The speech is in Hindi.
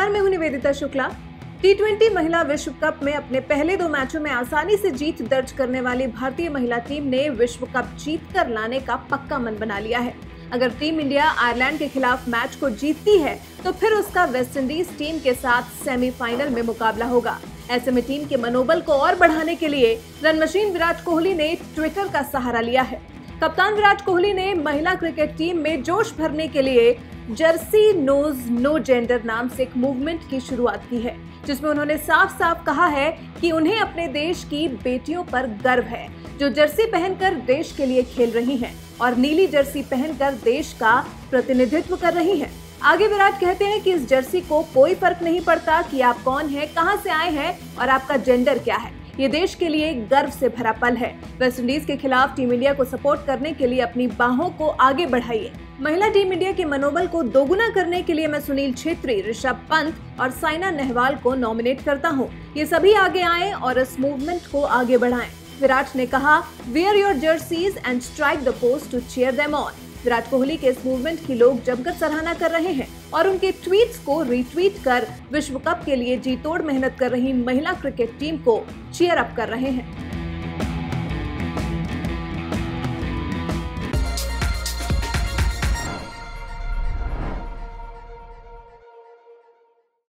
नमस्कार, मैं हूं निवेदिता शुक्ला। T20 महिला विश्व कप में अपने पहले 2 मैचों में आसानी से जीत दर्ज करने वाली भारतीय महिला टीम ने विश्व कप जीत कर लाने का पक्का मन बना लिया है। अगर टीम इंडिया आयरलैंड के खिलाफ मैच को जीतती है तो फिर उसका वेस्टइंडीज टीम के साथ सेमीफाइनल में मुकाबला होगा। ऐसे में टीम के मनोबल को और बढ़ाने के लिए रन मशीन विराट कोहली ने ट्विटर का सहारा लिया है। कप्तान विराट कोहली ने महिला क्रिकेट टीम में जोश भरने के लिए जर्सी नोज नो जेंडर नाम से एक मूवमेंट की शुरुआत की है, जिसमें उन्होंने साफ साफ कहा है कि उन्हें अपने देश की बेटियों पर गर्व है जो जर्सी पहनकर देश के लिए खेल रही हैं और नीली जर्सी पहनकर देश का प्रतिनिधित्व कर रही हैं। आगे विराट कहते हैं कि इस जर्सी को कोई फर्क नहीं पड़ता कि आप कौन हैं, कहां से आए हैं और आपका जेंडर क्या है। ये देश के लिए गर्व से भरा पल है। वेस्टइंडीज के खिलाफ टीम इंडिया को सपोर्ट करने के लिए अपनी बाहों को आगे बढ़ाइए। महिला टीम इंडिया के मनोबल को दोगुना करने के लिए मैं सुनील छेत्री, ऋषभ पंत और साइना नेहवाल को नॉमिनेट करता हूँ। ये सभी आगे आएं और इस मूवमेंट को आगे बढ़ाएं। विराट ने कहा, wear your jerseys and strike the post to cheer them on. Virat Kohli के इस मूवमेंट की लोग जमकर सराहना कर रहे हैं और उनके ट्वीट्स को रीट्वीट कर विश्व कप के लिए जी तोड़ मेहनत कर रही महिला क्रिकेट टीम को चीयर अप कर रहे हैं।